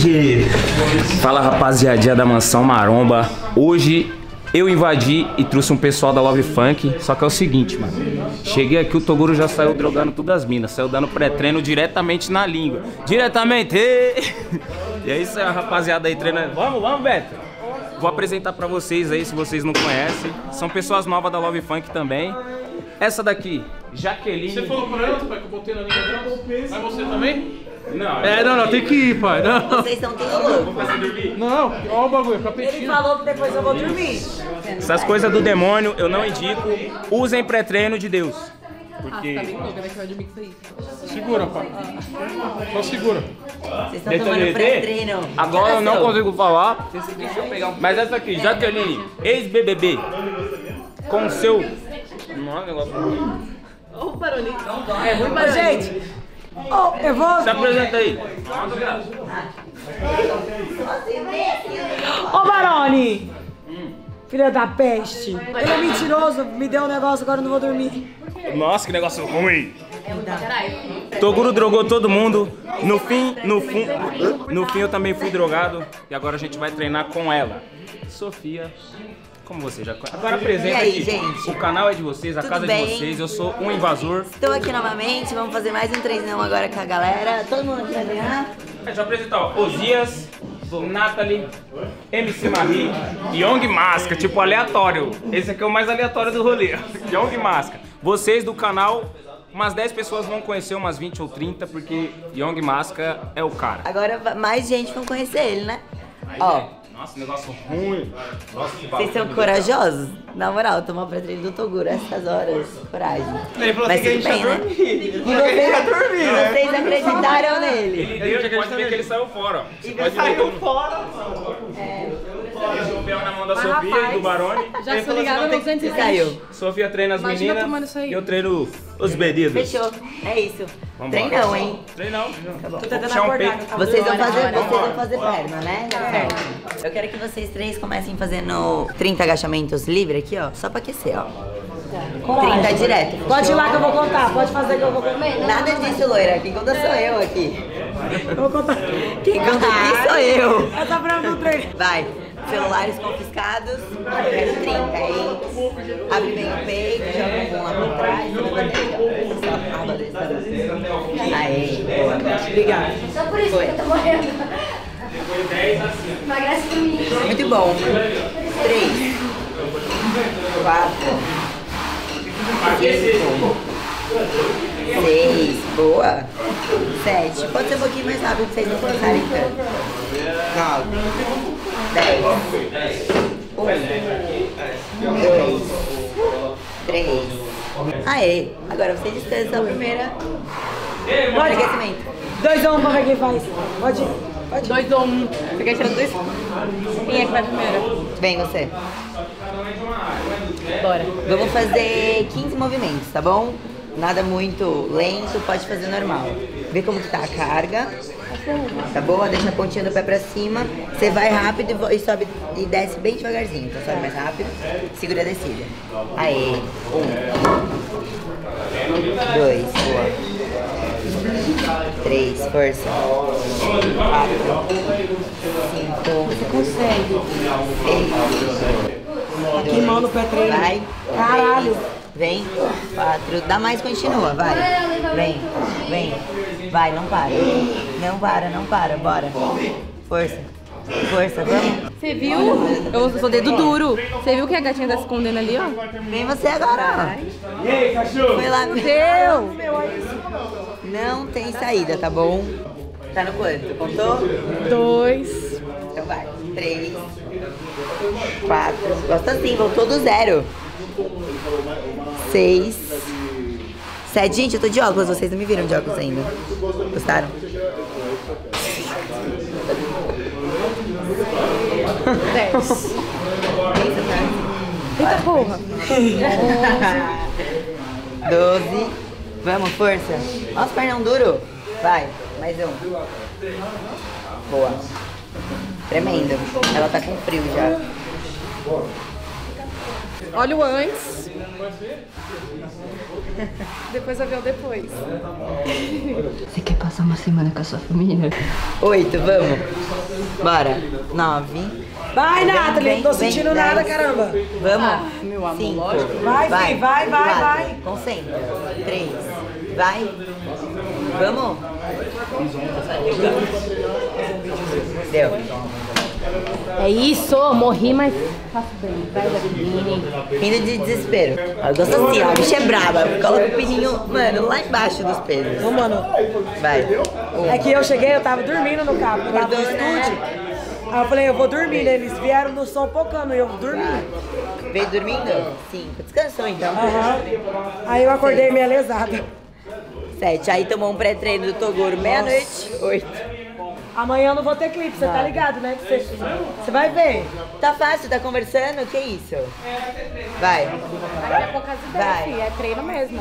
Hoje, fala rapaziadinha da Mansão Maromba. Hoje eu invadi e trouxe um pessoal da Love Funk. Só que é o seguinte, mano. Cheguei aqui, o Toguro já saiu drogando todas as minas. Saiu dando pré-treino diretamente na língua. Diretamente! E é isso aí, a rapaziada aí treinando. Vamos, Beto! Vou apresentar pra vocês aí, se vocês não conhecem. São pessoas novas da Love Funk também. Essa daqui, Jaqueline. Você falou pra ela, pai, que eu botei na língua dela? Mas você também? Não. Não, tem que ir, pai. Não. Vocês estão tudo loucos. Não, olha o bagulho, capetinho. Ele falou que depois eu vou dormir. Essas coisas do demônio eu não indico. Usem pré-treino de Deus. Porque... Tá bem louca, né? Que vai dormir com isso aí. Segura, pai. Só segura. Vocês estão tomando pré-treino. Agora eu não consigo falar. Mas essa aqui, Jaqueline, ex-BBB. Com seu... Nossa, negócio ruim. Ô, Baroni. É ruim, Baroni. Gente, eu vou... Se apresenta aí. Ô Baroni! Filha da peste! Ele é mentiroso, me deu um negócio, agora eu não vou dormir. Nossa, que negócio ruim. Toguro drogou todo mundo. No fim eu também fui drogado. E agora a gente vai treinar com ela. Sofia, como você já conhece. Agora apresenta E aí, aqui. gente? O canal é de vocês, a Tudo casa é bem? de vocês. Eu sou um invasor. Estou aqui novamente, vamos fazer mais um treinão agora com a galera. Todo mundo aqui vai treinar? Deixa eu apresentar, ó. Osias, Nathalie, MC Marie, Young Masca, tipo aleatório. Esse aqui é o mais aleatório do rolê. Young Masca. Vocês do canal, umas 10 pessoas vão conhecer, umas 20 ou 30, porque Young Masca é o cara. Agora mais gente vão conhecer ele, né? Ó, Nossa, negócio ruim. Nossa, que vocês são corajosos? Na moral, tomar o pré-treino do Toguro essas horas, coragem. Ele falou Mas assim que a tudo gente bem, ia né? dormir. E vocês acreditaram nele? Ele deu, pode ver que ele saiu fora, ó. Você pode ver Saiu que fora. o pé na mão da Mas, Sofia rapaz, e do Barone. Já sou ligada no 220. Saiu. Sofia treina as Imagina tomando meninas isso aí. e eu treino os bebidos. Fechou. É isso. Vambora. Treinão, hein? Treinão. Tô tentando Puxar um acordar. peito. Vocês vão fazer perna, né? Certo. Eu quero que vocês três comecem fazendo 30 agachamentos livre aqui, ó. Só pra aquecer, ó. 30 direto. Pode ir lá que eu vou contar, pode fazer que eu vou contar. Nada disso, loira. Quem conta sou eu aqui. Eu vou contar. Quem conta aqui sou eu. Essa pra mim no treino. Vai. Celulares confiscados. Eu quero 30, hein? Abre bem o peito, joga o bumbum lá pra trás. Só a aba desse tamanho. Aê. Obrigada. Só por isso que eu tô morrendo. Emagrece pra mim. Muito bom. 3, 4, 5, 6, boa. 7, pode ser um pouquinho mais rápido pra vocês não cansarem tanto. 9, 10, 1, 2, 3. Aê, agora vocês descansam a primeira. Bora, aquecimento. 2 ou 1 pra ver quem faz. Pode ir. Pode ir. 2 ou 1. Você quer tirar 2? Quem é que vai primeiro? Vem você. Bora. Vamos fazer 15 movimentos, tá bom? Nada muito lento, pode fazer normal. Vê como que tá a carga. Tá boa? Deixa a pontinha do pé pra cima. Você vai rápido e sobe e desce bem devagarzinho. Então sobe mais rápido. Segura a descida. Aê. 1, 2, boa. 3, força. 4, 5. Você consegue. 6. Tá queimando o pé treino. Vai. Caralho. Vem. 4. Dá mais, continua. Vai. Vem. Vem. Vai, não para. Não para. Bora. Força. Força, vamos. Você viu? Eu sou dedo duro. Você viu que a gatinha tá se escondendo ali, ó? Vem você agora, ó. E aí, cachorro? Foi lá. Deu! Não tem saída, tá bom? Tá no quanto? Contou? 2. Então vai. 3, 4. Gosta assim, voltou do 0. 6, 7. Gente, eu tô de óculos, vocês não me viram de óculos ainda. Gostaram? 10. Eita porra! 12. Vamos, força. Nossa, pernão duro. Vai, mais um. Boa. Tremendo. Ela tá com frio já. Olha o antes. Depois eu ver o depois. Você quer passar uma semana com a sua família? 8, vamos. Bora. 9. Vai, Nathalie, não tô vem, sentindo 10. nada, caramba. Vamos. Meu amor, 5. Vai, filho, vai, 4. Concentra. 3. Vai. Vamos. Deu. É isso, morri, mas faço bem. Vai da Vini. Rindo de desespero. Eu gosto assim, ó. A bicha é brava. Coloca o pininho, mano, lá embaixo dos pelos. Ô, mano, Vai. é que eu cheguei, eu tava dormindo no carro, eu tava no Acordou, né? estúdio. Aí eu falei, eu vou dormir, né? Eles vieram no som pocando e eu dormi. Veio dormindo? 5. Descansou então. Aham. Aí eu acordei meio lesada. 7. Aí tomou um pré-treino do Toguro, meia-noite. 8. Amanhã eu não vou ter clipe, você tá ligado, né? Que você vai ver. Tá fácil, tá conversando? Que isso? Vai. Daqui a pouco as ideias, Vai. filho, é treino mesmo.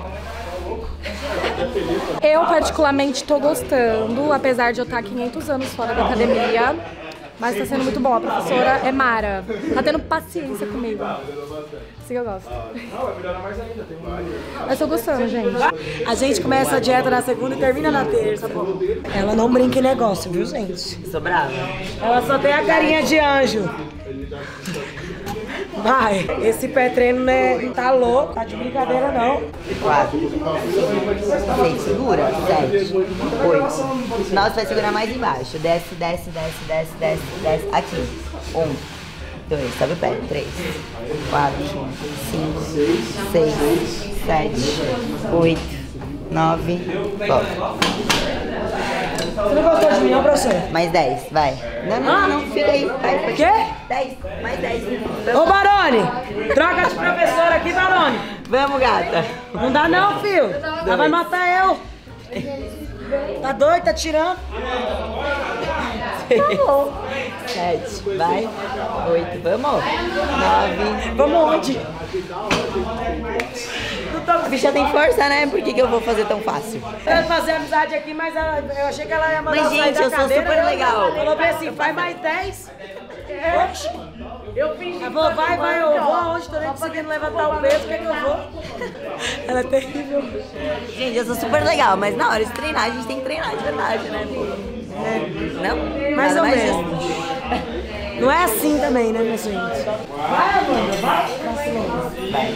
Eu particularmente tô gostando, apesar de eu estar 500 anos fora da academia. Mas tá sendo muito bom, a professora é Mara. Tá tendo paciência comigo. Assim que eu gosto. Mas tô gostando, gente. A gente começa a dieta na segunda e termina na terça. Ela não brinca em negócio, viu, gente? Sou brava. Ela só tem a carinha de anjo. Vai, esse pré-treino né, tá louco, tá de brincadeira não. 4. 6. Segura. 7. 8. Não, você vai segurar mais embaixo. Desce, desce, desce, desce, desce, desce. Aqui. 1. 2. Sobe o pé. 3. 4. 5. 6. 7. 8. 9. Volta. Você não gostou de mim, não, professor? Mais 10. Vai. Não, fica aí. Vai. Quê? 10. Mais 10. Ô, Barone, troca de professor aqui, Barone. Vamos, gata. Não dá não, filho. Ela vai matar eu. Tá doido? Tá tirando? 7. Vai. 8. Vamos. 9. Vamos onde? A bicha tem força, né? Por que eu vou fazer tão fácil? Eu ia fazer amizade aqui, mas eu achei que ela ia mandar Mas, eu sair gente, da eu sou cadeira. super legal. Falou bem assim, faz mais 10. Oxi. Ela falou, vai, eu vou aonde? Tô nem conseguindo levantar o peso, o que é que eu vou? Ela é terrível. Gente, eu sou super legal, mas na hora de treinar, a gente tem que treinar de verdade, né? Não? Mais Nada ou mais menos. justo. Não é assim também, né, minha gente? Vai, Amanda, vai. Vai.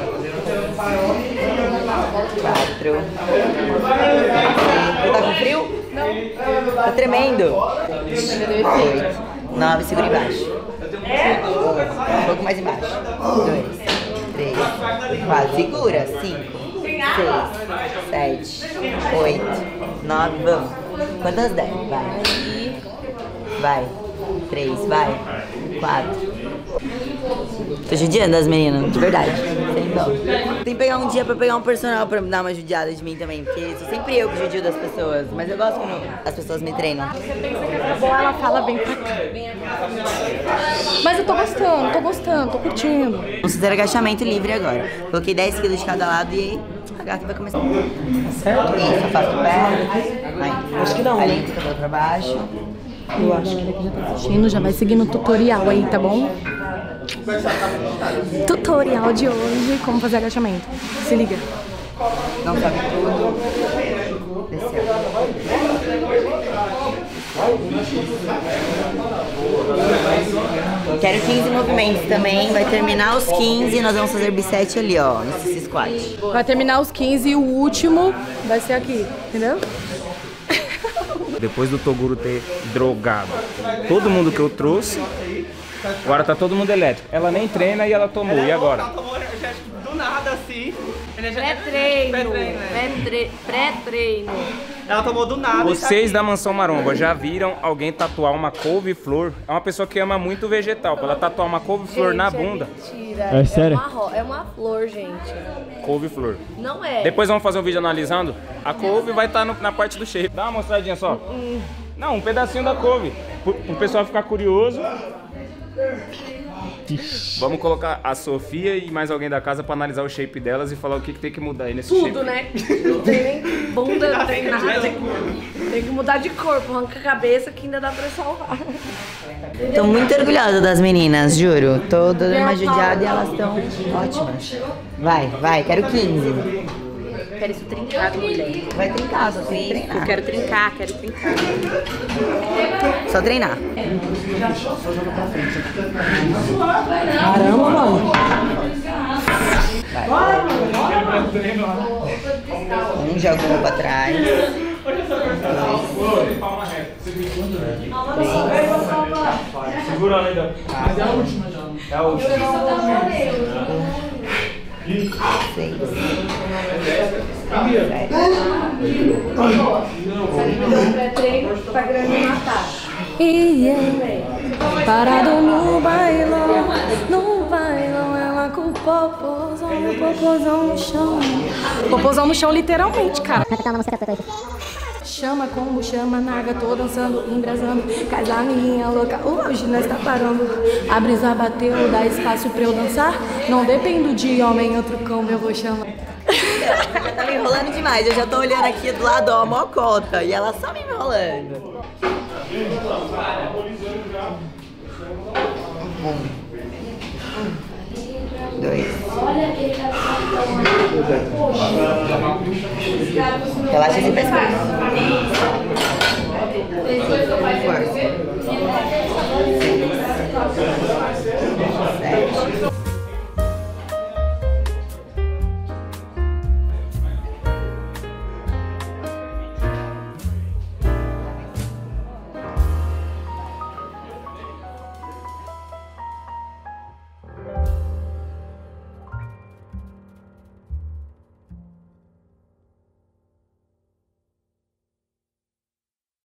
4. Tá com frio? Não. Tá tremendo? 8. 9, segura embaixo. Um pouco mais embaixo. 2, 3, 4. Segura. 5, 6, 7, 8, 9. Vamos. Quantas 10? Vai. Vai. 3, vai. 4. Tô judiando as meninas, de verdade. Sem dó. Tem que pegar um dia pra pegar um personal pra dar uma judiada de mim também, porque sou sempre eu que judio das pessoas. Mas eu gosto quando as pessoas me treinam. Bom, ela fala bem pra cá. Mas eu tô gostando, tô curtindo. Vamos fazer agachamento livre agora. Coloquei 10 kg de cada lado e aí a gata vai começar. Certo? Isso, afasta o pé. Vai. Acho que não. Alinha o cabelo pra baixo. Eu acho. Galera que já tá assistindo, já vai seguindo o tutorial aí, tá bom? Tutorial de hoje, como fazer agachamento. Se liga. Não sabe tudo. Desceu. Quero 15 movimentos também. Vai terminar os 15 e nós vamos fazer bicep ali, ó, nesse squat. Vai terminar os 15 e o último vai ser aqui, entendeu? Depois do Toguro ter drogado todo mundo que eu trouxe, agora tá todo mundo elétrico. Ela nem treina e ela tomou. E agora? Ela tomou energético do nada assim. Pré-treino. Ela tomou do nada. Vocês da Mansão Maromba já viram alguém tatuar uma couve-flor? É uma pessoa que ama muito vegetal. Pra ela tatuar uma couve-flor na bunda. Mentira. É sério? É uma flor, gente. Couve-flor. Não é. Depois vamos fazer um vídeo analisando. A couve vai estar na parte do shape. Dá uma mostradinha só. Não, um pedacinho da couve. Pro pessoal ficar curioso. Vamos colocar a Sofia e mais alguém da casa pra analisar o shape delas e falar o que tem que mudar aí nesse shape. Tudo, né? Não tem nem bunda, não tem nada. Tem que mudar de corpo, arranca a cabeça que ainda dá pra salvar. Tô muito orgulhosa das meninas, juro. Tô dando uma judiada e elas estão ótimas. Vai, quero 15. Quero isso trincado, mulher. Vai trincar, só tem que Eu treinar. quero trincar. Só treinar. Caramba, mano. Um joga o pra trás. Segura ainda. Mas é a última já. É a última. 6. Parado no bailão, ela com o popozão no chão. Popozão no chão, literalmente, cara. Chama combo, chama naga, tô dançando, embrasando, casa minha louca. Hoje nós tá parando, a brisa bateu, dá espaço pra eu dançar. Não dependo de homem, outro combo eu vou chamar. Tá me enrolando demais, eu já tô olhando aqui do lado, ó, mocota. E ela só me enrolando. 2. Relaxa esse pescoço. 4.